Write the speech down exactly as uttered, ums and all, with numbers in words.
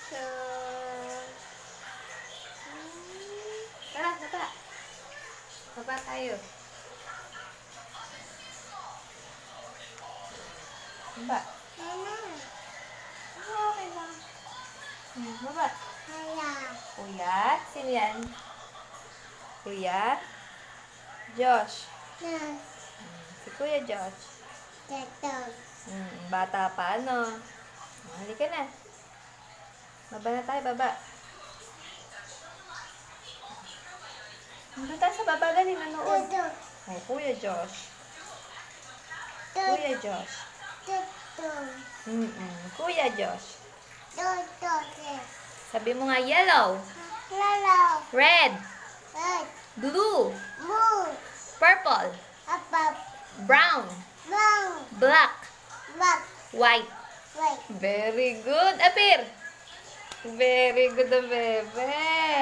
Josh. Tara, baba. Baba tayo. Baba. Mama. Okay lang. Hmm, baba. Kaya. Kuya? Sino yan? Kuya? Josh. Na. Hmm, si Kuya Josh. Tato. Hmm, bata pa, ano? Oh, halika na. Baba na tayo, baba. Doon tayo sa baba, galing nanood. Tuto. Oh, Kuya Josh. Tuto. Kuya Josh. Tuto. Mm-mm. Kuya Josh. Tuto. Sabi mo nga yellow, Lalo. red, Red. blue, Blue. purple, Abab. brown, Brown. black, Black. white. White. Very good. Apir. Very good, bebe.